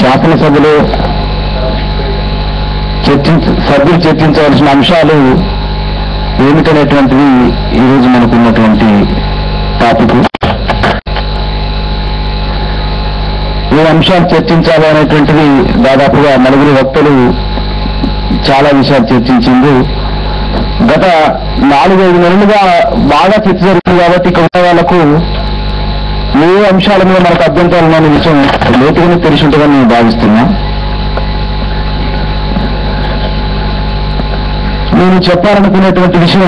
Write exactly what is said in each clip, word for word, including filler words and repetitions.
శాసనసభలో చర్చించ సభ్యులు చర్చించవలసిన అంశాలు ఏమిటనేటువంటిది ఈరోజు మనకున్నటువంటి టాపిక్. ఏ అంశాలు చర్చించాలి అనేటువంటిది దాదాపుగా నలుగురు వక్తలు చాలా విషయాలు చర్చించింది. గత నాలుగైదు నెలలుగా బాగా చర్చ జరుగుతుంది కాబట్టి ఇక్కడ ఉన్న వాళ్లకు ఏ అంశాల మీద మనకు అభ్యంతరాలు ఉన్న విషయం లోతుగానే తెలిసి ఉంటుందని నేను భావిస్తున్నా. నేను చెప్పాలనుకునేటువంటి విషయం,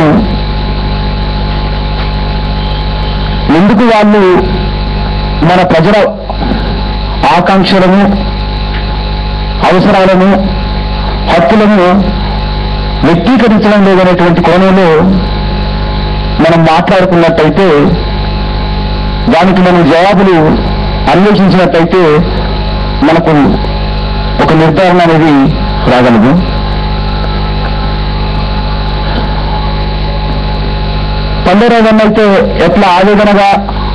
ఎందుకు వాళ్ళు మన ప్రజల ఆకాంక్షలను, అవసరాలను, హక్కులను వ్యక్తీకరించడం లేదనేటువంటి కోణంలో మనం మాట్లాడుకున్నట్టయితే, దానికి మనం జవాబులు అన్వేషించినట్టయితే మనకు ఒక నిర్ధారణ అనేది రాగలదు. పండరాజన్ అయితే ఎట్లా ఆవేదనగా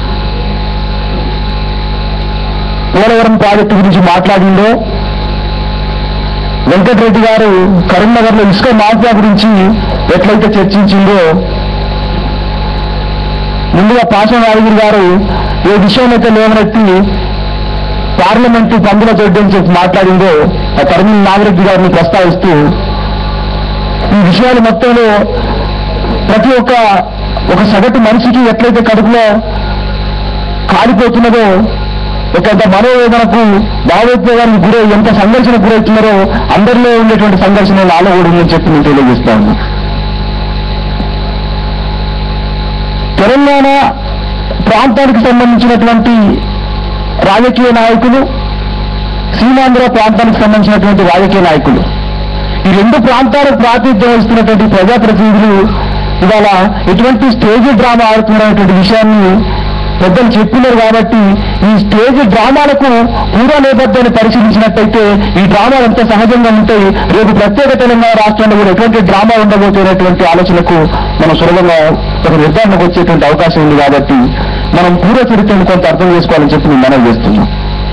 పోలవరం ప్రాజెక్టు గురించి మాట్లాడిందో, వెంకటరెడ్డి గారు కరీంనగర్లో ఇసుక మాఫియా గురించి ఎట్లయితే చర్చించిందో, ముందుగా పాషం యాదగిరి గారు ఏ విషయమైతే లేవనెత్తి పార్లమెంటు పందుల జడ్డు అని చెప్పి మాట్లాడిందో, ఆ కర్నూలు నాగిరెడ్డి గారిని ప్రస్తావిస్తూ ఈ విషయాలు మొత్తంలో ప్రతి ఒక్క ఒక సగటు మనిషికి ఎట్లయితే కడుపులో కాలిపోతున్నదో, ఒక మనోవేదనకు, భావోద్వేగానికి గురై ఎంత సంఘర్షణకు గురవుతున్నారో అందరిలో ఉండేటువంటి సంఘర్షణ నాలో కూడా ఉందని చెప్పి నేను తెలియజేస్తాను. తెలంగాణ ప్రాంతానికి సంబంధించినటువంటి రాజకీయ నాయకులు, సీమాంధ్ర ప్రాంతానికి సంబంధించినటువంటి రాజకీయ నాయకులు, ఈ రెండు ప్రాంతాలకు ప్రాతినిధ్యం వహిస్తున్నటువంటి ప్రజాప్రతినిధులు ఇవాళ ఎటువంటి స్టేజ్ డ్రామా ఆడుతున్నటువంటి విషయాన్ని పెద్దలు చెప్పినారు. కాబట్టి ఈ స్టేజ్ డ్రామాలకు పూర్వ నేపథ్యాన్ని పరిశీలించినట్టయితే ఈ డ్రామాలు ఎంత సహజంగా ఉంటాయి, రేపు ప్రత్యేక తెలంగాణ రాష్ట్రంలో కూడా ఎటువంటి డ్రామా ఉండబోతున్నటువంటి ఆలోచనకు మనం సులభంగా ఒక నిర్ధారణకు వచ్చేటువంటి అవకాశం ఉంది. కాబట్టి మనం పూర్వ చరిత్రను కొంత అర్థం చేసుకోవాలని చెప్పి నేను మనవి చేస్తున్నాం.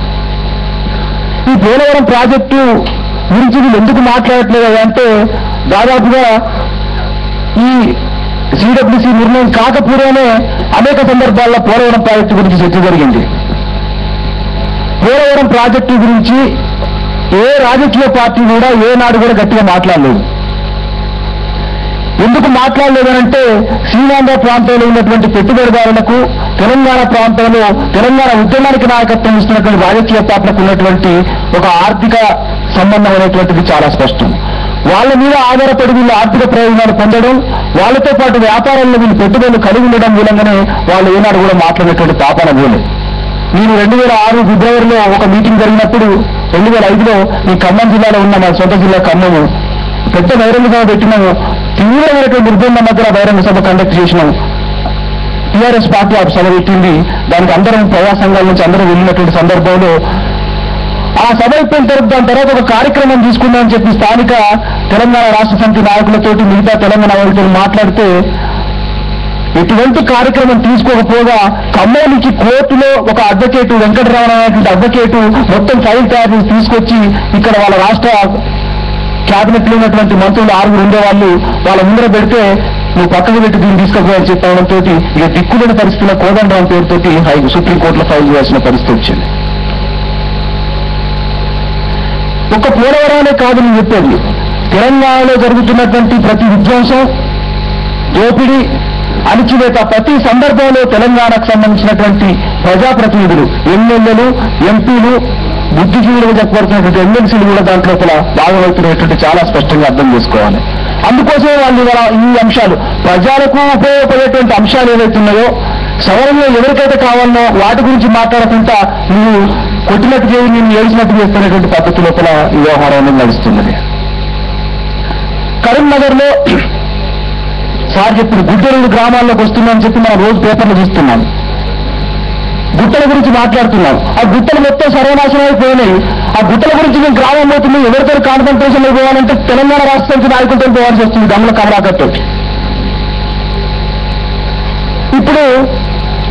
ఈ పోలవరం ప్రాజెక్టు గురించి వీళ్ళు ఎందుకు మాట్లాడట్లేదు అంటే, దాదాపుగా ఈ సిడబ్ల్యూసీ నిర్ణయం కాకపూర్వమే అనేక సందర్భాల్లో పోలవరం ప్రాజెక్టు గురించి చర్చ జరిగింది. పోలవరం ప్రాజెక్టు గురించి ఏ రాజకీయ పార్టీ కూడా ఏనాడు కూడా గట్టిగా మాట్లాడలేదు. ఎందుకు మాట్లాడలేదనంటే, సీమాంధ్ర ప్రాంతంలో ఉన్నటువంటి పెట్టుబడిదారులకు, తెలంగాణ ప్రాంతంలో తెలంగాణ ఉద్యమానికి నాయకత్వం ఇస్తున్నటువంటి రాజకీయ పార్టీలకు ఉన్నటువంటి ఒక ఆర్థిక సంబంధం అనేటువంటిది చాలా స్పష్టం. వాళ్ళ మీద ఆధారపడి వీళ్ళు ఆర్థిక ప్రయోజనాలు పొందడం, వాళ్ళతో పాటు వ్యాపారంలో వీళ్ళు పెట్టుబడులు కలిగి ఉండడం మూలంగానే వాళ్ళు ఏనాడు కూడా మాట్లాడినటువంటి పాపన పోలే. నేను రెండు వేల ఆరు ఫిబ్రవరిలో ఒక మీటింగ్ జరిగినప్పుడు, రెండు వేల ఐదులో ఈ ఖమ్మం జిల్లాలో ఉన్న మా సొంత జిల్లా ఖమ్మము పెద్ద బహిరంగ సభ పెట్టినాము. తీవ్రమైనటువంటి నిర్బంధం మధ్య బహిరంగ సభ కండక్ట్ చేసినాం. టీఆర్ఎస్ పార్టీ ఆ సభ పెట్టింది. దానికి అందరం ప్రజా సంఘాల నుంచి అందరూ వెళ్ళినటువంటి సందర్భంలో ఆ సభ అయిపోయిన తర్వాత దాని తర్వాత ఒక కార్యక్రమం తీసుకుందామని చెప్పి స్థానిక తెలంగాణ రాష్ట్ర సమితి నాయకులతోటి, మిగతా తెలంగాణ వాళ్ళతో మాట్లాడితే ఎటువంటి కార్యక్రమం తీసుకోకపోగా ఖమ్మం నుంచి కోర్టులో ఒక అడ్వకేటు, వెంకటరామన్ అనేటువంటి అడ్వకేటు మొత్తం ఫైల్ తయారు చేసి తీసుకొచ్చి ఇక్కడ వాళ్ళ రాష్ట్ర క్యాబినెట్ లో ఉన్నటువంటి మంత్రులు ఆరుగురు ఉండేవాళ్ళు వాళ్ళ ముందర పెడితే, నువ్వు పక్కకు పెట్టి దీన్ని తీసుకుపోవాలని చెప్పడంతో ఇక దిక్కులేని పరిస్థితుల్లో కోదండరాం పేరుతోటి హై సుప్రీంకోర్టులో ఫైల్ చేయాల్సిన పరిస్థితి వచ్చింది. ఒక్క పోలవరమే కాదు నేను చెప్పేది, తెలంగాణలో జరుగుతున్నటువంటి ప్రతి విధ్వంసం, దోపిడీ, అణిచివేత ప్రతి సందర్భంలో తెలంగాణకు సంబంధించినటువంటి ప్రజాప్రతినిధులు, ఎమ్మెల్యేలు, ఎంపీలు, బుద్ధిజీవులుగా చెప్పబడుతున్నటువంటి ఎమ్మెల్సీలు కూడా దాంట్లో భాగమవుతున్నటువంటి చాలా స్పష్టంగా అర్థం చేసుకోవాలి. అందుకోసమే వాళ్ళు ఇవాళ ఈ అంశాలు, ప్రజలకు ఉపయోగపడేటువంటి అంశాలు ఏవైతున్నాయో, సవరణలో ఎవరికైతే కావాలనో వాటి గురించి మాట్లాడకుండా నువ్వు కొట్టినట్టు చేసి నేను ఏడిచినట్టు చేస్తున్నటువంటి పద్ధతి లోపల ఈ వ్యవహారం అనేది నడుస్తున్నది. కరీంనగర్ లో సార్ చెప్పిన గుడ్డెరుడు గ్రామాల్లోకి వస్తున్నామని చెప్పి మనం రోజు పేపర్లు చూస్తున్నాం. గుట్టల గురించి మాట్లాడుతున్నాం. ఆ గుట్టలు మొత్తం సర్వనాశనం అయిపోయినాయి. ఆ గుట్టల గురించి మేము గ్రామం పోతున్నాం, ఎవరితో కాన్సన్ట్రేషన్ పోవాలంటే తెలంగాణ రాష్ట్ర సమితి నాయకులతో పోవాల్సి వస్తుంది, గమల కమలాకర్ తోటి. ఇప్పుడు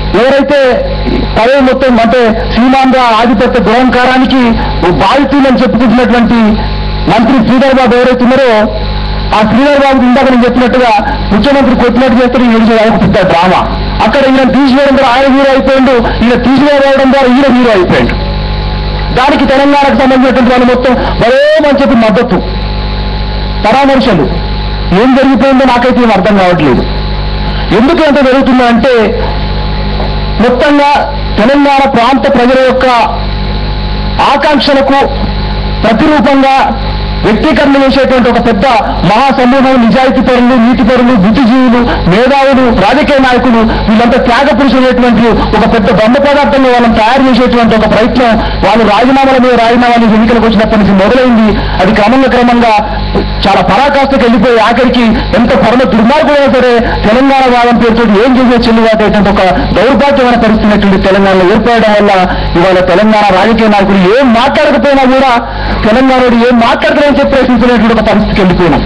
ఎవరైతే పదవి మొత్తం అంటే సీమాంధ్ర ఆధిపత్య దురంకారానికి బాధితులని చెప్పుకుంటున్నటువంటి మంత్రి శ్రీధర్ బాబు ఎవరైతే ఉన్నారో ఆ శ్రీధర్ బాబు ఇందాక నేను చెప్పినట్టుగా ముఖ్యమంత్రి కొట్టినట్టు చేస్తారు ఈయన పెద్ద డ్రామా. అక్కడ ఈయన తీసివేయడం ద్వారా ఆయన హీరో అయిపోయిండు, ఈయన తీసివేయడం ద్వారా ఈయన హీరో అయిపోయిండు. దానికి తెలంగాణకు సంబంధించినటువంటి వాళ్ళు మొత్తం మరేమని చెప్పి మద్దతు పరామర్శలు. ఏం జరిగిపోయిందో నాకైతే ఏం అర్థం కావట్లేదు. ఎందుకు ఎంత జరుగుతుందో అంటే మొత్తంగా తెలంగాణ ప్రాంత ప్రజల యొక్క ఆకాంక్షలకు ప్రతిరూపంగా వ్యక్తీకరణ చేసేటువంటి ఒక పెద్ద మహాసమూహం నిజాయితీ పరులు, నీతి పరులు, బుద్ధిజీవులు, మేధావులు, రాజకీయ నాయకులు వీళ్ళంతా త్యాగ పురుషులైనటువంటి ఒక పెద్ద బొమ్మ పదార్థంలో వాళ్ళని తయారు చేసేటువంటి ఒక ప్రయత్నం వాళ్ళు రాజీనామాల మీద రాజీనామాలు ఎన్నికలకు వచ్చినప్పటి నుంచి మొదలైంది. అది క్రమంగా క్రమంగా చాలా పరాకాష్ఠకు వెళ్ళిపోయి ఆఖరికి ఎంత పరమ దుర్మార్గుడైనా సరే తెలంగాణ వాదం పేరుతో ఏం చేసే చెల్లుబాటేటువంటి ఒక దౌర్భాగ్యమైన పరిస్థితి తెలంగాణలో ఏర్పడడం వల్ల ఇవాళ తెలంగాణ రాజకీయ నాయకులు ఏం మాట్లాడకపోయినా కూడా తెలంగాణలో ఏం మాట్లాడతారని చెప్పి ప్రశ్నించినటువంటి ఒక పరిస్థితికి వెళ్ళిపోయినాం.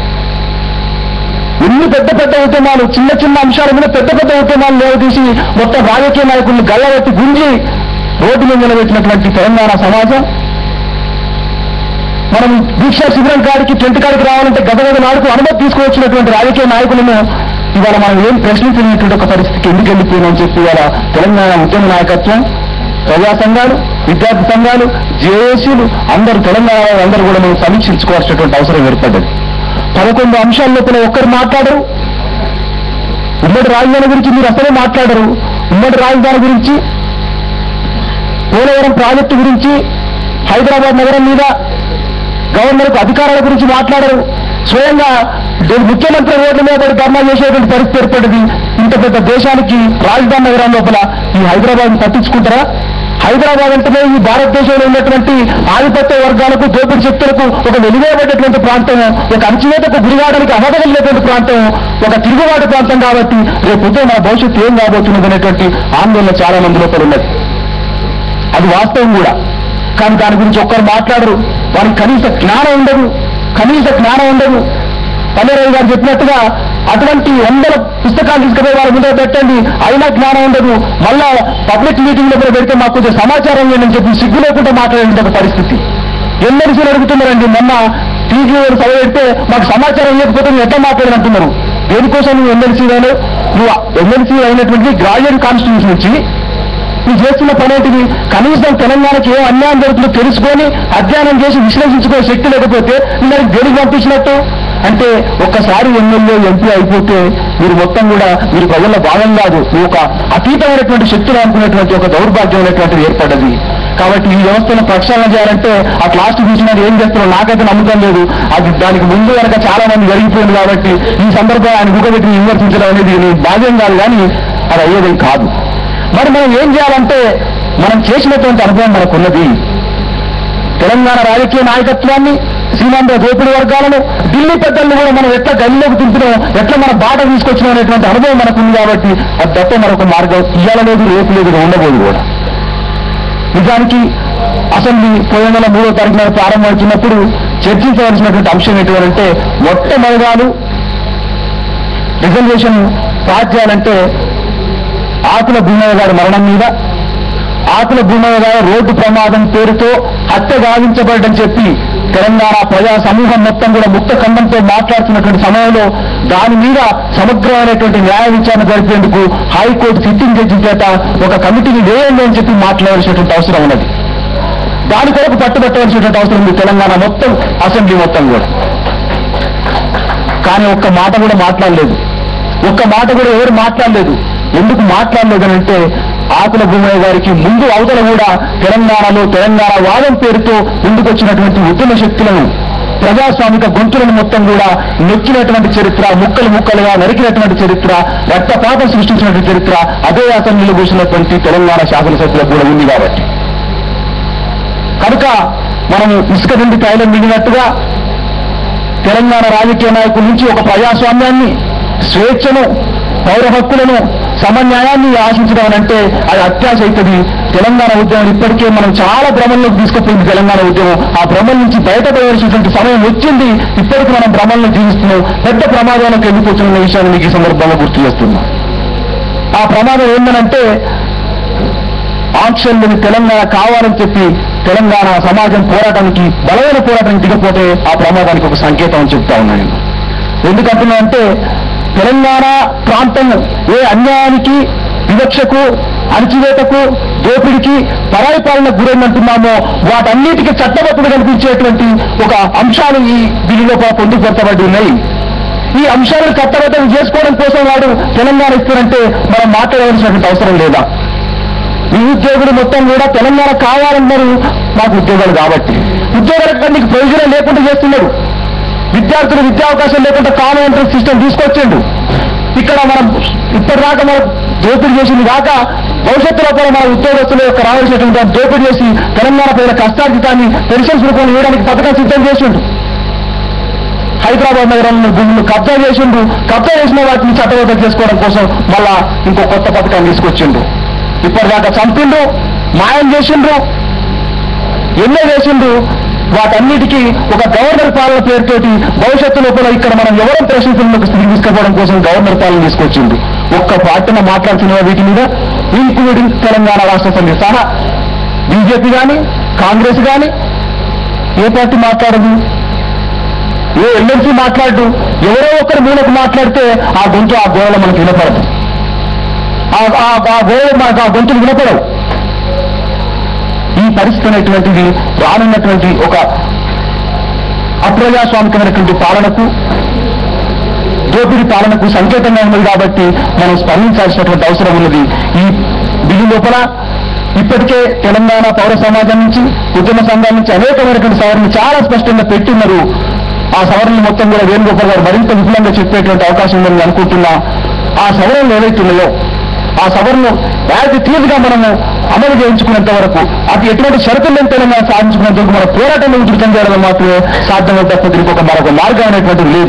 ఎన్ని పెద్ద పెద్ద ఉద్యమాలు, చిన్న చిన్న అంశాల మీద పెద్ద పెద్ద ఉద్యమాలు లేవదీసి మొత్తం రాజకీయ నాయకులను గల్లబెట్టి గుంజి రోడ్డు మీద నిలబెట్టినటువంటి తెలంగాణ సమాజం మనం దీక్షా శిబిరం కాడికి టెంట్ కాడికి రావాలంటే గదగద నాడుకు అనుమతి తీసుకువచ్చినటువంటి రాజకీయ నాయకులను ఇవాళ మనం ఏం ప్రశ్నించినటువంటి ఒక పరిస్థితికి ఎందుకు వెళ్ళిపోయినామని చెప్పి ఇవాళ తెలంగాణ ఉద్యమ నాయకత్వం, ప్రజా సంఘాలు, విద్యార్థి సంఘాలు, జేఏసీలు అందరూ తెలంగాణ అందరూ కూడా మనం సమీక్షించుకోవాల్సినటువంటి అవసరం ఏర్పడ్డది. పదకొండు అంశాల లోపల ఒక్కరు మాట్లాడరు. ఉమ్మడి రాజధాని గురించి మీరు అసలే మాట్లాడరు. ఉమ్మడి రాజధాని గురించి, పోలవరం ప్రాజెక్టు గురించి, హైదరాబాద్ నగరం మీద గవర్నర్కు అధికారాల గురించి మాట్లాడరు. స్వయంగా ముఖ్యమంత్రి రోడ్ల మీద పడి ధర్నా చేసేటువంటి పరిస్థితి ఏర్పడింది. ఇంత పెద్ద దేశానికి రాజధాని నగరం లోపల ఈ హైదరాబాద్ పట్టించుకుంటారా? హైదరాబాద్ అంటేనే ఈ భారతదేశంలో ఉన్నటువంటి ఆధిపత్య వర్గాలకు, దోపిడీ శక్తులకు ఒక వెలువబడేటువంటి ప్రాంతం, ఒక అణచివేతకు గురికావడానికి అర్హత కలిగినటువంటి ప్రాంతం, ఒక తిరుగుబాటు ప్రాంతం. కాబట్టి రేపొద్దు మన భవిష్యత్తు ఏం కాబోతున్నది అనేటువంటి ఆందోళన చాలా మంది లోపల ఉన్నది. అది వాస్తవం కూడా. కానీ దాని గురించి ఒక్కరు మాట్లాడరు. వారికి కనీస జ్ఞానం ఉండదు, కనీస జ్ఞానం ఉండదు. పల్లెరావు గారు చెప్పినట్టుగా అటువంటి వందల పుస్తకాలు తీసుకుపోయి వారి ముందు పెట్టండి, అయినా జ్ఞానం ఉండదు. మళ్ళా పబ్లిక్ మీటింగ్ లో పెడితే మాకు కొంచెం సమాచారం లేదని చెప్పి సిగ్గు లేకుండా మాట్లాడే ఒక పరిస్థితి. ఎమ్మెల్సీలు అడుగుతున్నారండి, మొన్న టీవీ సభ పెడితే మాకు సమాచారం ఇవ్వకపోతే నువ్వు ఎట్లా మాట్లాడాలంటున్నారు. దేనికోసం నువ్వు ఎమ్మెల్సీ అయినా, నువ్వు ఎమ్మెల్సీ అయినటువంటి గ్రాడ్యుయేట్ కాన్స్టిట్యూషన్ నుంచి నువ్వు చేస్తున్న పనేటివి? కనీసం తెలంగాణకి ఏం అన్యాయం జరుగుతుందో తెలుసుకొని అధ్యయనం చేసి విశ్లేషించుకునే శక్తి లేకపోతే మీరు దేనికి పంపించినట్టు? అంటే ఒక్కసారి ఎమ్మెల్యే, ఎంపీ అయిపోతే మీరు మొత్తం కూడా మీరు ప్రజల్లో భాగం కాదు, నువ్వు ఒక అతీతమైనటువంటి శక్తులు అనుకునేటువంటి ఒక దౌర్భాగ్యమైనటువంటిది ఏర్పడ్డది. కాబట్టి ఈ వ్యవస్థను ప్రక్షాళన చేయాలంటే ఆ లాస్ట్ చూసినది ఏం చేస్తున్నారో నాకైతే నమ్మకం లేదు. అది దానికి ముందు కనుక చాలా మంది జరిగిపోయింది. కాబట్టి ఈ సందర్భంగా ఆయన ముఖపెట్టి విమర్శించడం అనేది భాగ్యం కాదు, కానీ అది అయ్యేదేం కాదు. మరి మనం ఏం చేయాలంటే మనం చేసినటువంటి అనుభవం మనకున్నది. తెలంగాణ రాజకీయ నాయకత్వాన్ని, సీమాంధ్ర దోపిడీ వర్గాలను, ఢిల్లీ పెద్దలను కూడా మనం ఎట్లా గల్లీలోకి దింపినాం, ఎట్లా మన బాట తీసుకొచ్చినాం అనేటువంటి అనుభవం మనకుంది. కాబట్టి అది తప్ప మరొక మార్గం ఇయ్యాల లేదు, రేపు లేదు, ఉండబోదు కూడా. నిజానికి అసెంబ్లీ పోయిన నెల మూడో తారీఖున ప్రారంభమవుతున్నప్పుడు చర్చించవలసినటువంటి అంశం ఏంటంటే మొట్టమొదలు రిజర్వేషన్ పాస్ చేయాలంటే ఆకుల భూమయ్య గారి మరణం మీద, ఆకుల భూమయ్య గారి రోడ్డు ప్రమాదం పేరుతో హత్య గావించబడ్డని చెప్పి తెలంగాణ ప్రజా సమూహం మొత్తం కూడా ముక్త ఖండంతో మాట్లాడుతున్నటువంటి సమయంలో దాని మీద సమగ్రమైనటువంటి న్యాయ విచారణ జరిపేందుకు హైకోర్టు సిట్టింగ్ జడ్జి చేత ఒక కమిటీని వేయండి అని చెప్పి మాట్లాడాల్సినటువంటి అవసరం ఉన్నది. దాని కొరకు పట్టుబట్టవలసినటువంటి అవసరం ఉంది తెలంగాణ మొత్తం, అసెంబ్లీ మొత్తం కూడా. కానీ ఒక్క మాట కూడా మాట్లాడలేదు, ఒక్క మాట కూడా ఎవరు మాట్లాడలేదు. ఎందుకు మాట్లాడలేదనంటే ఆకుల భూమయ్య గారికి ముందు అవతల కూడా తెలంగాణలో తెలంగాణ వాదం పేరుతో ముందుకొచ్చినటువంటి ఉద్యమ శక్తులను, ప్రజాస్వామిక గొంతులను మొత్తం కూడా నొక్కినటువంటి చరిత్ర, ముక్కలు ముక్కలుగా నరికినటువంటి చరిత్ర, రక్తపాతం సృష్టించినటువంటి చరిత్ర అదే అసెంబ్లీలో కూర్చున్నటువంటి తెలంగాణ శాసనసభ్యులకు కూడా ఉంది. కాబట్టి కనుక మనం ఇసుక నుండి తైలం మిగిలినట్టుగా తెలంగాణ రాజకీయ నాయకుల నుంచి ఒక ప్రజాస్వామ్యాన్ని, స్వేచ్ఛను, పౌర హక్కులను, సమన్యాయాన్ని ఆశించడం అంటే అది అత్యాశ అవుతుంది. తెలంగాణ ఉద్యమం ఇప్పటికే మనం చాలా భ్రమంలోకి తీసుకుపోయింది. తెలంగాణ ఉద్యమం ఆ భ్రమం నుంచి బయటపడవలసినటువంటి సమయం వచ్చింది. ఇప్పటికి మనం భ్రమంలో జీవిస్తున్నాం, పెద్ద ప్రమాదాలకు వెళ్ళిపోతున్న విషయాన్ని మీకు ఈ సందర్భంగా గుర్తు చేస్తున్నాం. ఆ ప్రమాదం ఏంటంటే ఆంక్షల్ని తెలంగాణ కావాలని చెప్పి తెలంగాణ సమాజం పోరాటానికి బలమైన పోరాటానికి దిగపోతే ఆ ప్రమాదానికి ఒక సంకేతం అని చెప్తా ఉన్నాను. ఎందుకంటున్నా అంటే తెలంగాణ ప్రాంతం ఏ అన్యాయానికి, వివక్షకు, అణచివేతకు, దోపిడికి, పరాయి పాలనకు గురైందంటున్నామో వాటన్నిటికీ చట్టబద్ధత కల్పించేటువంటి ఒక అంశాలు ఈ బిల్లులో పొందుపరచబడి ఉన్నాయి. ఈ అంశాలను చట్టబద్ధం చేసుకోవడం కోసం వాడు తెలంగాణ ఇస్తారంటే మనం మాట్లాడవలసినటువంటి అవసరం లేదా? నిరుద్యోగులు మొత్తం కూడా తెలంగాణ కావాలన్నారు మాకు ఉద్యోగాలు కాబట్టి. ఉద్యోగాలకు నీకు ప్రయోజనం లేకుండా చేస్తున్నాడు. విద్యార్థులు విద్యా అవకాశం లేకుండా కామన్ ఎంట్రన్స్ సిస్టమ్ తీసుకొచ్చిండు. ఇక్కడ మనం ఇప్పటిదాకా మనం దోపిడీ చేసింది కాక భవిష్యత్తులో కూడా మన ఉద్యోగస్తుల యొక్క రావాల్సినటువంటి దోపిడీ చేసి తెలంగాణ ప్రజల కష్టార్జితాన్ని పెన్షన్స్ రూపంలో ఇవ్వడానికి పథకం సిద్ధం చేసిండు. హైదరాబాద్ నగరంలో భూములు కబ్జా చేసిండు. కబ్జా చేసిన వాటిని చట్టబద్ధం చేసుకోవడం కోసం మళ్ళా ఇంకో కొత్త పథకాన్ని తీసుకొచ్చిండు. ఇప్పటిదాకా చంపిండు, మాయం చేసిండ్రు, ఎన్నో చేసిండ్రు. వాటన్నిటికీ ఒక గవర్నర్ పాలన పేరుతోటి భవిష్యత్తు లోపల ఇక్కడ మనం ఎవరం ప్రశ్నితులకు స్థితి తీసుకుపోవడం కోసం గవర్నర్ పాలన తీసుకొచ్చింది. ఒక్క పార్టీన మాట్లాడుతున్న వీటి మీద ఇంక్లూడింగ్ తెలంగాణ రాష్ట్ర సమితి సహా బీజేపీ కానీ కాంగ్రెస్ కానీ ఏ పార్టీ మాట్లాడదు, ఏ ఎల్ఎన్సీ మాట్లాడు. ఎవరో ఒకరి మూలకు మాట్లాడితే ఆ గొంతు ఆ గోడలో మనకు వినపడదు, ఆ గోడ మనకు ఆ గొంతులు వినపడవు. ఈ పరిస్థితి అనేటువంటిది రానున్నటువంటి ఒక అప్రజాస్వామికమైనటువంటి పాలనకు, దోపిడీ పాలనకు సంకేతంగా ఉన్నది కాబట్టి మనం స్పందించాల్సినటువంటి అవసరం ఉన్నది. ఈ బిల్లు లోపల ఇప్పటికే తెలంగాణ పౌర సమాజం నుంచి, ఉద్యమ సంఘాల నుంచి అనేకమైనటువంటి సవరణలు చాలా స్పష్టంగా పెట్టిన్నారు. ఆ సవరణలు మొత్తం కూడా వేణుగోపాల్ గారు మరింత విపులంగా చెప్పేటువంటి అవకాశం ఉందని అనుకుంటున్నా. ఆ సవరణలు ఏవైతున్నాయో ఆ సవరణను యాజ్ ఇట్ ఈజ్ గా మనము అమలు చేయించుకునేంత వరకు, అది ఎటువంటి షరతులు లేని తెలంగాణ సాధించుకునేంత వరకు మన పోరాటంలో ఉధృతం చేయడం మాత్రమే సాధ్యమైతే తప్ప దీనికి ఒక మరొక మార్గం అనేటువంటిది లేదు.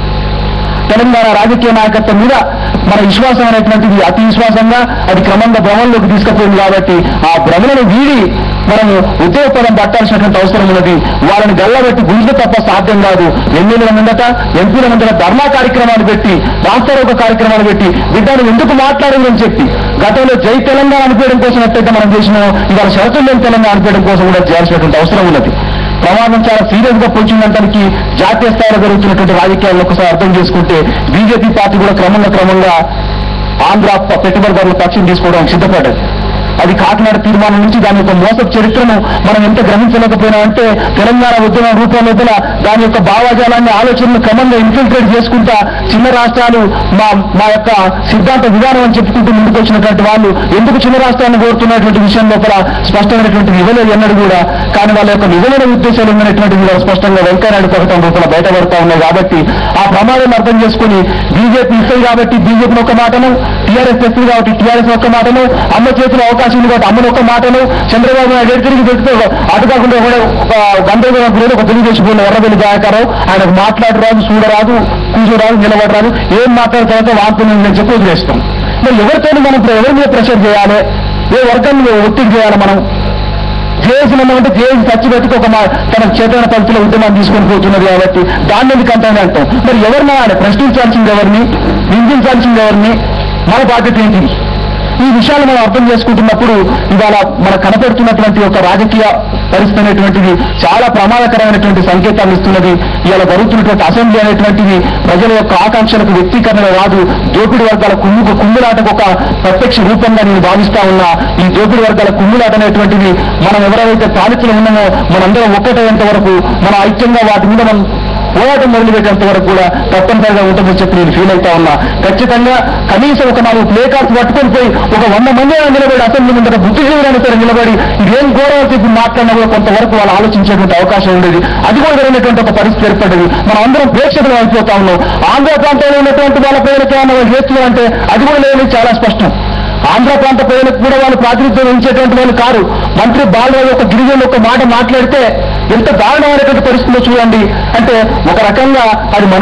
తెలంగాణ రాజకీయ నాయకత్వం మీద మన విశ్వాసం అనేటువంటిది అతి విశ్వాసంగా అది క్రమంగా భ్రమంలోకి తీసుకుపోయింది కాబట్టి ఆ భ్రమలను వీడి మనము ఉద్యోగపదం పట్టాల్సినటువంటి అవసరం ఉన్నది. వాళ్ళని గల్లబెట్టి గుంజు తప్ప సాధ్యం కాదు. ఎమ్మెల్యేల ముందట, ఎంపీల ముందట ధర్నా కార్యక్రమాలు పెట్టి, రాష్ట్రారోగ్య కార్యక్రమాలు పెట్టి బిడ్డను ఎందుకు మాట్లాడదని చెప్పి గతంలో జై తెలంగాణ అనిపించడం కోసం ఎట్టయితే మనం చేసినాం, ఇవాళ షరతులు లేని తెలంగాణ అనిపించడం కోసం కూడా చేయాల్సినటువంటి అవసరం ఉన్నది. ప్రమాదం చాలా సీరియస్ గా పొంచిందంటానికి జాతీయ స్థాయిలో జరుగుతున్నటువంటి రాజకీయాలను ఒకసారి అర్థం చేసుకుంటే బీజేపీ పార్టీ కూడా క్రమంగా క్రమంగా ఆంధ్ర పెట్టుబడిదారుల పక్షం తీసుకోవడానికి సిద్ధపడ్డది. అది కాకినాడ తీర్మానం నుంచి దాని యొక్క మోసపు చరిత్రను మనం ఎంత గ్రహించలేకపోయినామంటే తెలంగాణ ఉద్యమం రూపంలో దాని యొక్క భావాజాలాన్ని, ఆలోచనలు క్రమంగా ఇన్ఫిల్ట్రేట్ చేసుకుంటా చిన్న రాష్ట్రాలు మా మా యొక్క సిద్ధాంత విధానం అని చెప్పుకుంటూ ముందుకు వచ్చినటువంటి వాళ్ళు ఎందుకు చిన్న రాష్ట్రాలను కోరుతున్నటువంటి విషయం లోపల స్పష్టమైనటువంటి ఇవ్వలేదు ఎన్నడూ కూడా. కానీ వాళ్ళ యొక్క నిజమైన ఉద్దేశాలు ఉన్నటువంటివి కూడా స్పష్టంగా వెంకయ్యనాయుడు ప్రకటన రూపంలో బయటపడతా ఉన్నాయి. కాబట్టి ఆ ప్రమాదం అర్థం చేసుకుని బీజేపీ ఇస్తుంది కాబట్టి బీజేపీని ఒక మాటను, టీఆర్ఎస్ తెస్తుంది కాబట్టి టీఆర్ఎస్ ఒక మాటను, అమ్మ చేతిలో అవకాశం కాబట్టి అమ్మను ఒక మాటను, చంద్రబాబు నాయుడు ఎటు తిరిగి పెడుతూ అటు కాకుండా కూడా ఒక గందరగోళం గురి ఒక తెలుగుదేశం పోయిన ఎర్రబెల్లి గాయకారావు ఆయనకు మాట్లాడరాదు, చూడరాదు, కూర్చోరాదు, నిలబడరాదు, ఏం మాట్లాడుతారో వాంతులు నేను చెప్పి వదిలేస్తాం. మరి ఎవరితో మనం ఎవరి మీద ప్రెషర్ చేయాలి, ఏ వర్గాన్ని ఒత్తిడి చేయాలి? మనం జేఏసీ అంటే జేఏసీ ఖర్చు పెట్టుకు ఒక తన చేతన పరిస్థితుల ఉద్యమాన్ని తీసుకొని పోతున్నది కాబట్టి దాన్ని ఎందుకు అంటానే అంటాం. మరి ఎవరిని ఆయన ప్రశ్నించాల్సింది ఎవరిని, నిందించాల్సింది ఎవరిని, మన బాధ్యత ఏంటి? ఈ విషయాలు మనం అర్థం చేసుకుంటున్నప్పుడు ఇవాళ మనకు కనపడుతున్నటువంటి ఒక రాజకీయ పరిస్థితి అనేటువంటిది చాలా ప్రమాదకరమైనటువంటి సంకేతాలు ఇస్తున్నది. ఇవాళ జరుగుతున్నటువంటి అసెంబ్లీ అనేటువంటిది ప్రజల యొక్క ఆకాంక్షలకు వ్యక్తీకరణ కాదు, దోపిడీ వర్గాల కుమ్ము కుమ్ములాటకు ఒక ప్రత్యక్ష రూపంగా నేను భావిస్తా ఉన్నా. ఈ దోపిడీ వర్గాల కుమ్ములాట అనేటువంటిది మనం ఎవరైతే పాలితులు ఉన్నామో మనందరం ఒక్కటయ్యేంత వరకు మన ఐక్యంగా వాటి మీద మనం పోరాటం మొదలుపెట్టేంత వరకు కూడా తప్పనిసరిగా ఉంటుందని చెప్పి నేను ఫీల్ అవుతా ఉన్నా. ఖచ్చితంగా కనీసం ఒక నాలుగు ప్లే కార్డ్స్ పట్టుకొని పోయి ఒక వంద మంది నిలబడి అసెంబ్లీ ముందర బుద్ధిజీవులైన సరే నిలబడి ఇదేం గౌరవం చెప్పి మాట్లాడినా కూడా కొంతవరకు వాళ్ళు ఆలోచించేటువంటి అవకాశం ఉండేది. అది కూడా జరిగినటువంటి ఒక పరిస్థితి ఏర్పడ్డది. మనం అందరం ప్రేక్షకులు అయిపోతా ఉన్నాం. ఆంధ్ర ప్రాంతంలో ఉన్నటువంటి వాళ్ళ ప్రజలకు ఏమన్నా వాళ్ళు చేస్తున్నారు అంటే అది కూడా లేదు, చాలా స్పష్టం. ఆంధ్ర ప్రాంత ప్రజలకు కూడా వాళ్ళు ప్రాతినిధ్యం వహించేటువంటి వాళ్ళు కారు. మంత్రి బాలరాజు ఒక గిరిజనులు ఒక మాట మాట్లాడితే ఎంత దారుణమైనటువంటి పరిస్థితుల్లో చూడండి. అంటే ఒక రకంగా అది మన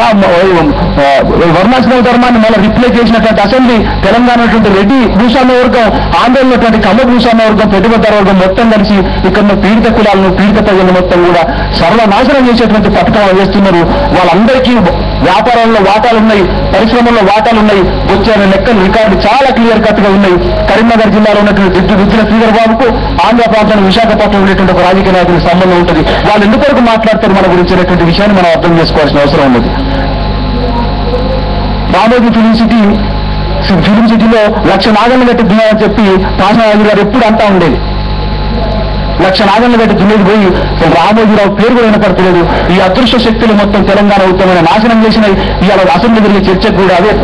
వర్ణాశ్రమ ధర్మాన్ని మళ్ళీ రిప్లై చేసినటువంటి అసెంబ్లీ తెలంగాణ రెడ్డి భూస్వామ్య వర్గం, ఆంధ్రలో ఉన్నటువంటి కమ్మ భూస్వామ్య వర్గం, పెట్టుబడిదార వర్గం మొత్తం కలిసి ఇక్కడ పీడిత కులాలను, పీడిత ప్రజలను మొత్తం కూడా సర్వనాశనం చేసేటువంటి పథకం వేస్తున్నారు. వాళ్ళందరికీ వ్యాపారంలో వాటాలు ఉన్నాయి, పరిశ్రమల్లో వాటాలు ఉన్నాయి, వచ్చే లెక్కలు రికార్డు చాలా క్లియర్ కట్ గా ఉన్నాయి. కరీంనగర్ జిల్లాలో ఉన్నటువంటి దిద్దుల శ్రీధర్ బాబుకు ఆంధ్ర ప్రాంతంలో విశాఖపట్నం ఉండేటువంటి ఒక రాజకీయ నాయకులకు సంబంధం ఉంటుంది. వాళ్ళు ఎందుకొరకు మాట్లాడతారు మన గురించి అనేటువంటి విషయాన్ని మనం అర్థం చేసుకోవాల్సిన అవసరం ఉన్నది. రామోజీ ఫిలిం సిటీ ఫిలిం సిటీలో లక్ష నాగళ్ళు కట్టి దున్నారని చెప్పి పాసరాజు గారు ఎప్పుడు అంటా ఉండేది. లక్ష నాగళ్ళు కట్టి దున్నేది పోయి రామోజీరావు పేరు కూడా వినపడతలేదు. ఈ అదృశ్య శక్తులు మొత్తం తెలంగాణ ఉద్యమమైన నాశనం చేసినాయి. ఇవాళ అసెంబ్లీ జరిగే చర్చకు కూడా అదే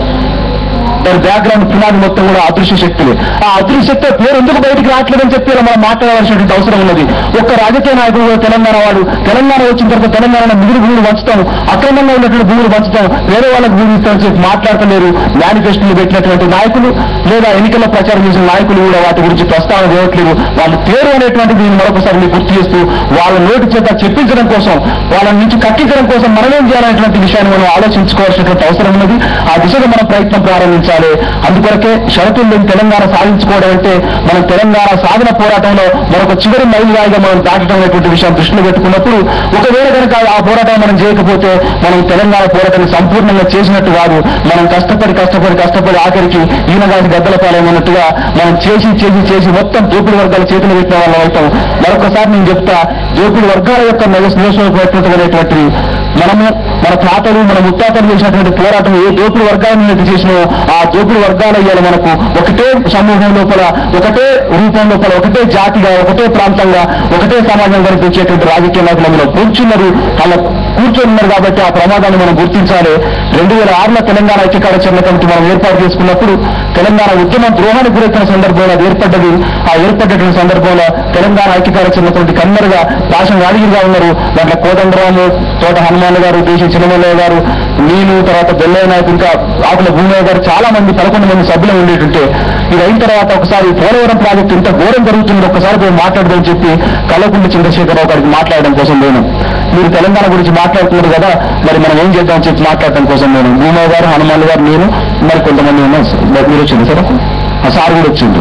దాని బ్యాక్గ్రౌండ్ పునాది మొత్తం కూడా అదృశ్య శక్తులే. ఆ అదృశ్య శక్తి పేరు ఎందుకు బయటికి రావట్లేదని చెప్పి మనం మాట్లాడవలసినటువంటి అవసరం ఉన్నది. ఒక్క రాజకీయ నాయకుడు తెలంగాణ వాడు తెలంగాణ వచ్చిన తర్వాత తెలంగాణ మిగిలి భూములు పంచుతాం, అక్రమంగా ఉన్నటువంటి భూములు పంచుతాం, వేరే వాళ్ళకి భూములు ఇస్తామని చెప్పి మాట్లాడతలేరు. మేనిఫెస్టోలు పెట్టినటువంటి నాయకులు లేదా ఎన్నికల్లో ప్రచారం చేసిన నాయకులు కూడా వాటి గురించి ప్రస్తావన చేయట్లేదు. వాళ్ళ పేరు అనేటువంటి దీన్ని మరొకసారి మీరు గుర్తు చేస్తూ వాళ్ళ నోటి చేత చెప్పించడం కోసం, వాళ్ళ నుంచి కక్కించడం కోసం మనమేం చేయాలనేటువంటి విషయాన్ని మనం ఆలోచించుకోవాల్సినటువంటి అవసరం ఉన్నది. ఆ దిశగా మనం ప్రయత్నం ప్రారంభించాలి. అందుకొరకే షరతులు లేని తెలంగాణ సాధించుకోవడం అంటే మనం తెలంగాణ సాధన పోరాటంలో మరొక చివరి మైలురాయిగా మనం దాటడం అనేటువంటి విషయం దృష్టిలో పెట్టుకున్నప్పుడు, ఒకవేళ కనుక ఆ పోరాటం మనం చేయకపోతే మనం తెలంగాణ పోరాటాన్ని సంపూర్ణంగా చేసినట్టు కాదు. మనం కష్టపడి కష్టపడి కష్టపడి ఆఖరికి ఈయనగాని గద్దల పాలైనట్టుగా మనం చేసి చేసి చేసి మొత్తం దోపిడి వర్గాల చేతులు పెట్టిన వాళ్ళం అవుతాం. మరొకసారి నేను చెప్తా, దోపిడి వర్గాల యొక్క నియోజకవర్గమైనటువంటి మనము మన తాతలు మన ముత్తాతలు చేసినటువంటి పోరాటం ఏ దోపిడి వర్గాలను చేసినో ఆ దోపిడి వర్గాలు అయ్యాలి మనకు ఒకటే సమూహం లోపల, ఒకటే రూపం లోపల, ఒకటే జాతిగా, ఒకటే ప్రాంతంగా, ఒకటే సమాజం కనిపించేటువంటి రాజకీయ నాయకులు అందులో కూర్చున్నారు, అలా కూర్చొని ఉన్నారు. కాబట్టి ఆ ప్రమాదాన్ని మనం గుర్తించాలి. రెండు వేల ఆరులో తెలంగాణ ఐక్య కార్యాచరణ కమిటీ మనం ఏర్పాటు చేసుకున్నప్పుడు తెలంగాణ ఉద్యమం ద్రోహానికి గురైన సందర్భంలో అది ఏర్పడ్డది. ఆ ఏర్పడ్డటువంటి సందర్భంలో తెలంగాణ ఐక్య కార్యాచరణ కమిటీ కన్వీనర్గా పాషం యాదగిరిగా ఉన్నారు. దాంట్లో కోదండరాము, తోట హనుమాన్ గారు, దేశీ చిన్నమల్లయ్య గారు, నేను, తర్వాత బెల్లయ్య నాయకు, ఇంకా ఆకుల భూమయ్య గారు, చాలా మంది పదకొండు మంది సభ్యులు ఉండేటుంటే ఇది అయిన తర్వాత ఒకసారి పోలవరం ప్రాజెక్టు ఇంత ఘోరం జరుగుతుంది, ఒక్కసారి పోయి మాట్లాడదని చెప్పి కల్వకుంట్ల చంద్రశేఖరరావు గారికి మాట్లాడడం కోసం నేను, మీరు తెలంగాణ గురించి మాట్లాడుతున్నారు కదా, మరి మనం ఏం చేద్దామని చెప్పి మాట్లాడటం కోసం నేను, భూమయ్య గారు, హనుమాన్ గారు, నేను, మరి కొంతమంది ఉన్నాం. మీరు వచ్చింది సార్, ఆ సార్ కూడా వచ్చింది.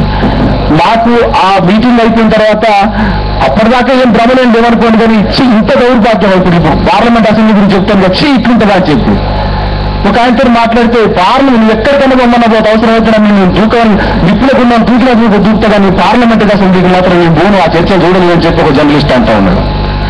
నాకు ఆ మీటింగ్ అయిపోయిన తర్వాత అప్పటిదాకా ఏం భ్రమలేం లేవనుకోండి, కానీ ఇచ్చి ఇంత దౌర్భాగ్యం అయిపోయింది. ఇప్పుడు పార్లమెంట్ అసెంబ్లీ గురించి చెప్తాను వచ్చి ఇట్లుంటుందా అని చెప్పి ఒక ఆయనతో మాట్లాడితే, పార్లమెంట్ నువ్వు ఎక్కడికైనా పొమ్మన్నా పోతే అవసరం అయితే నేను దూకాను, నిప్పులకున్నాను, దూకినా దూకు దూకుతా, కానీ పార్లమెంట్ అసెంబ్లీకి మాత్రం నేను పోను, ఆ చర్చ చూడలేదు అని చెప్పి ఒక జర్నలిస్ట్ అంటా ఉన్నాడు.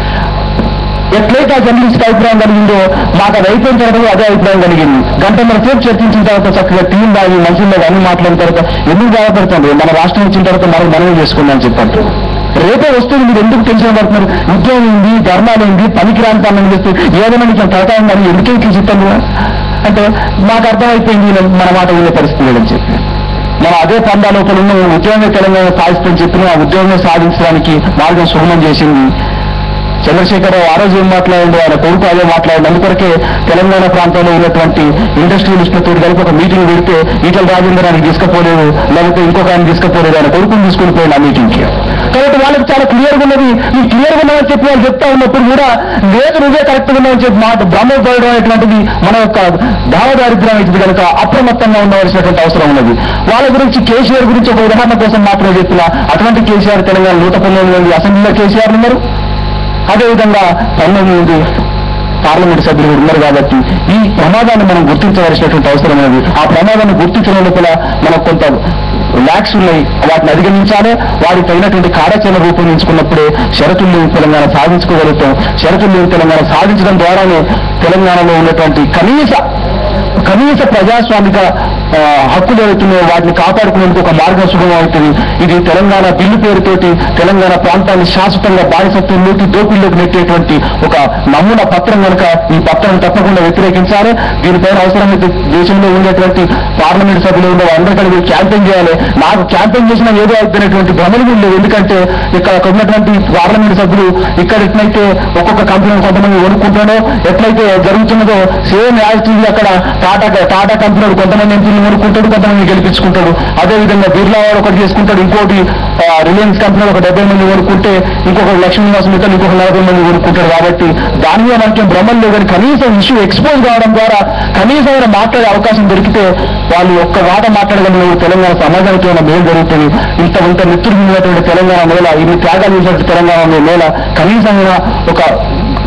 ఎట్లయితే ఆ జర్నలిస్ట్ అభిప్రాయం కలిగిందో మాకు అది అయిపోయిన తర్వాత అదే అభిప్రాయం కలిగింది. గంట మన సేపు చర్చించిన తర్వాత చక్కగా టీం దాగి మనుషుల్లో అన్ని మాట్లాడిన తర్వాత ఎందుకు బాధపడుతుంది, మన రాష్ట్రం వచ్చిన తర్వాత మనం మనమే చేసుకుందాం చెప్పండి. రేపే వస్తుంది, మీరు ఎందుకు టెన్షన్ పడుతున్నారు, ఉద్యోగం ఏంది, ధర్మాలు ఏంది, పనికిరాని పనులు చేస్తే ఏదైనా మీకు తరతాం కానీ ఎందుకే ఇట్లా అంటే మాకు అర్థమైపోయింది మన మాట వినే పరిస్థితి లేదని చెప్పి మనం అదే పందా లోపల ఉన్న ఉద్యోగమే తెలంగాణ సాధిస్తుందని చెప్పిన ఆ ఉద్యోగమే సాధించడానికి మార్గం సుగమం చేసింది చంద్రశేఖరరావు. ఆ రోజు ఏం మాట్లాడండి, ఆయన కొడుకు అదే మాట్లాడండి. అందుకొరకే తెలంగాణ ప్రాంతంలో ఉన్నటువంటి ఇండస్ట్రియలిస్టులతో కలిపి ఒక మీటింగ్ పెడితే ఈటల రాజేందర్ ఆయన తీసుకుపోలేదు, లేకపోతే ఇంకొక ఆయన తీసుకుపోలేదు, ఆయన కొడుకుని తీసుకుని పోయింది ఆ మీటింగ్కి. కాబట్టి వాళ్ళకి చాలా క్లియర్గా ఉన్నది. ఈ క్లియర్గా ఉన్నామని చెప్పి వాళ్ళు చెప్తా ఉన్నప్పుడు కూడా లేదు నువ్వే కరెక్ట్గా ఉన్నామని చెప్పి మాట బ్రహ్మపడడం అనేటువంటిది మన యొక్క భావదారిద్ర్యం అయితే కనుక అప్రమత్తంగా ఉండవలసినటువంటి అవసరం ఉన్నది. వాళ్ళ గురించి కేసీఆర్ గురించి ఒక ఉదాహరణ కోసం మాత్రమే చెప్పిన అటువంటి కేసీఆర్ తెలంగాణ నూట పంతొమ్మిది మంది అసెంబ్లీలో కేసీఆర్ ఉన్నారు, అదేవిధంగా పంతొమ్మిది మంది పార్లమెంటు సభ్యులు ఉన్నారు. కాబట్టి ఈ ప్రమాదాన్ని మనం గుర్తించవలసినటువంటి అవసరం ఉన్నది. ఆ ప్రమాదాన్ని గుర్తించడం లోపల మనకు కొంత ల్యాక్స్ ఉన్నాయి, వాటిని అధిగమించాలి. వారికి తగినటువంటి కార్యాచరణ రూపొందించుకున్నప్పుడే షరతులు లేని తెలంగాణ సాధించుకోగలుగుతాం. షరతులు లేని తెలంగాణ సాధించడం ద్వారానే తెలంగాణలో ఉన్నటువంటి కనీస కనీస ప్రజాస్వామిక హక్కులు ఏవైతున్నాయో వాటిని కాపాడుకునేందుకు ఒక మార్గం సుగమం అవుతుంది. ఇది తెలంగాణ బిల్లు పేరుతోటి తెలంగాణ ప్రాంతాన్ని శాశ్వతంగా బానిసత్వంలోకి దోపిల్లోకి నెట్టేటువంటి ఒక నమూనా పత్రం కనుక ఈ పత్రాన్ని తప్పకుండా వ్యతిరేకించాలి. దీనిపైన అవసరమైతే దేశంలో ఉండేటువంటి పార్లమెంట్ సభ్యులు ఉండే అందరికీ క్యాంపెయిన్ చేయాలి. నాకు క్యాంపెయిన్ చేసినా ఏదో అయిపోయినటువంటి భ్రమలు కూడా లేవు. ఎందుకంటే ఇక్కడ ఉన్నటువంటి పార్లమెంట్ సభ్యులు ఇక్కడ ఎట్లయితే ఒక్కొక్క కంపెనీ కొంతమంది కొనుక్కుంటాడో ఎట్లయితే జరుగుతున్నదో సేమ్ యాజ్ టీవీ అక్కడ టాటా టాటా కంపెనీ కొంతమంది ఎంపీలు కొనుక్కుంటాడు, కొంతమంది గెలిపించుకుంటాడు. అదేవిధంగా బిర్లా వాడు ఒకటి చేసుకుంటాడు, ఇంకోటి రిలయన్స్ కంపెనీ ఒక డెబ్బై మంది కొనుక్కుంటే ఇంకొక లక్ష్మీ నివాసం మిత్రులు ఇంకొక నలభై మంది కొనుక్కుంటారు. కాబట్టి దాని మీద మనకి భ్రమలు లేవు. కానీ కనీసం ఇష్యూ ఎక్స్పోజ్ కావడం ద్వారా కనీసమైన మాట్లాడే అవకాశం దొరికితే వాళ్ళు ఒక్క మాట మాట్లాడగలిగిన తెలంగాణ సమాజానికి ఏమైనా మేలు జరుగుతుంది. ఇంత ఇంత మిత్రులు ఉన్నటువంటి తెలంగాణ నేల, ఇన్ని త్యాగాలు చేసినటువంటి తెలంగాణ నేల కనీసమైన ఒక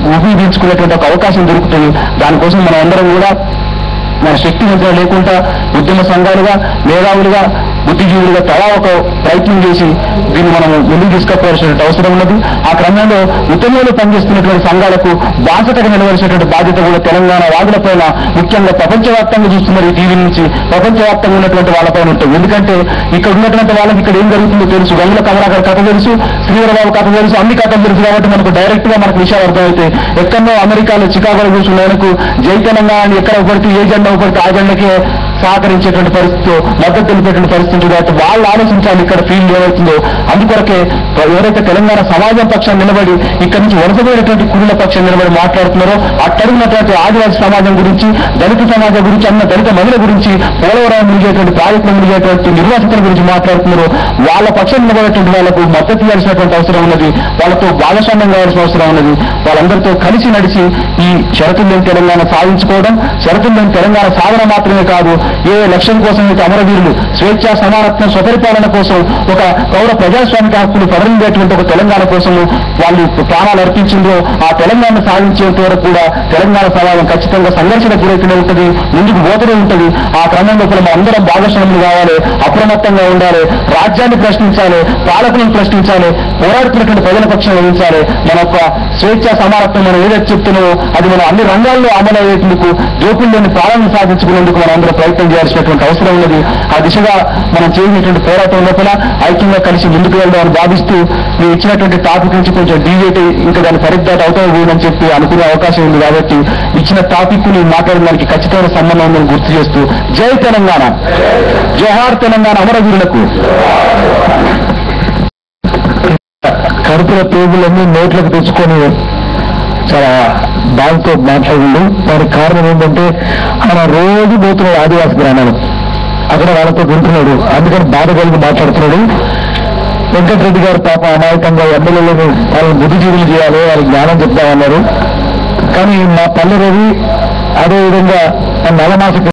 ఉపయోగించుకునేటువంటి ఒక అవకాశం దొరుకుతుంది. దానికోసం మనం అందరం కూడా మన శక్తి వంచన లేకుండా ఉద్యమ సంఘాలుగా, మేధావులుగా, బుద్ధిజీవులుగా తలా ఒక ప్రయత్నం చేసి దీన్ని మనం ముందుకు తీసుకుపోవాల్సిన అవసరం ఉన్నది. ఆ క్రమంలో ఉద్యమంలో పనిచేస్తున్నటువంటి సంఘాలకు బాధ్యతగా నిలవలసినటువంటి బాధ్యత కూడా తెలంగాణ వాదుల పైన, ముఖ్యంగా ప్రపంచవ్యాప్తంగా చూస్తున్నారు ఈ టీవీ నుంచి, ప్రపంచవ్యాప్తంగా ఉన్నటువంటి వాళ్ళపైన ఉంటుంది. ఎందుకంటే ఇక్కడ ఉన్నటువంటి వాళ్ళకి ఇక్కడ ఏం జరుగుతుందో తెలుసు, గంగుల కమలాకర్ కథ తెలుసు, శ్రీధరబాబు కథ తెలుసు, అన్ని కథలు తెలుసు. కాబట్టి మనకు డైరెక్ట్ గా మనకు విషయాలు అర్థమైతే ఎక్కడో అమెరికాలో చికాగోలో కూర్చున్న ఆయనకు జై తెలంగాణ ఎక్కడ పడితే ఏ జెండా పడితే ఆ జెండాకే సహకరించేటువంటి పరిస్థితి, మద్దతు తెలిపేటువంటి పరిస్థితి. కాబట్టి వాళ్ళు ఆలోచించాలి ఇక్కడ ఫీల్డ్ ఏమవుతుందో. అందుకొరకే ఎవరైతే తెలంగాణ సమాజం పక్షాన్ని నిలబడి ఇక్కడి నుంచి వలసపోయినటువంటి కురుల పక్షం నిలబడి మాట్లాడుతున్నారో, అట్టడిగినటువంటి ఆదివాసీ సమాజం గురించి, దళిత సమాజం గురించి, అన్న దళిత మహిళ గురించి, పోలవరం మునిగేటువంటి ప్రాజెక్టులు మునిగేటువంటి నిర్వాసితుల గురించి మాట్లాడుతున్నారో, వాళ్ళ పక్షం నిలబడేటువంటి వాళ్ళకు మద్దతు ఇవ్వాల్సినటువంటి అవసరం ఉన్నది. వాళ్ళతో భాగస్వామ్యం కావాల్సిన అవసరం ఉన్నది. వాళ్ళందరితో కలిసి నడిచి ఈ షరతులు లేని తెలంగాణ సాధించుకోవడం, షరతులు లేని తెలంగాణ సాధన మాత్రమే కాదు, ఏ లక్ష్యం కోసం అయితే అమరవీరులు స్వేచ్ఛ, సమానత్వం, స్వపరిపాలన కోసం, ఒక పౌర ప్రజాస్వామిక హక్కులు సవరించేటువంటి ఒక తెలంగాణ కోసం వాళ్ళు ప్రాణాలు అర్పించిందో, ఆ తెలంగాణ సాధించేంత వరకు కూడా తెలంగాణ సమాజం ఖచ్చితంగా సంఘర్షణ గురైతూనే ఉంటుంది, ముందుకు పోతూనే ఉంటుంది. ఆ క్రమంలో కూడా అందరం భాగస్వాములు కావాలి, అప్రమత్తంగా ఉండాలి, రాజ్యాన్ని ప్రశ్నించాలి, పాలకులను ప్రశ్నించాలి, పోరాడుతున్నటువంటి ప్రజల పక్షం వహించాలి. మన యొక్క స్వేచ్ఛ, సమానత్వం మనం ఏదైతే చెప్తున్నామో అది మనం అన్ని రంగాల్లో అమలు అయ్యేందుకు, జోకుల్లోని ప్రాణాలను సాధించుకునేందుకు మనం అందరం ప్రయత్నం చేయాల్సినటువంటి అవసరం ఉన్నది. ఆ దిశగా మనం చేసినటువంటి పోరాటం లోపల ఐక్యంగా కలిసి ముందుకు వెళ్దామని భావిస్తూ, మీరు ఇచ్చినటువంటి టాపిక్ నుంచి కొంచెం డీవియేట్ ఇంకా దాన్ని పరిద్దాట అవుతామని చెప్పి అనుకునే అవకాశం ఉంది. కాబట్టి ఇచ్చిన టాపిక్ ని మాట్లాడిన దానికి ఖచ్చితమైన సంబంధం ఉందని గుర్తు చేస్తూ, జై తెలంగాణ, జోహార్ తెలంగాణ అమరవీరులకు. కడుపుల పేగులన్నీ నోట్లకు తెచ్చుకొని చాలా బాధతో మాట్లాడిండు. దానికి కారణం ఏంటంటే ఆయన రోజు పోతున్నాడు ఆదివాసీ గ్రామాలు, అక్కడ వాళ్ళతో వింటున్నాడు, అందుకని బాధ కలిగి మాట్లాడుతున్నాడు. వెంకటరెడ్డి గారు పాప అమాయకంగా ఎమ్మెల్యేలను వాళ్ళని బుద్ధిజీవులు చేయాలి, వాళ్ళకి జ్ఞానం చెప్తామన్నారు. కానీ మా పల్లె రవి అదేవిధంగా నలమాస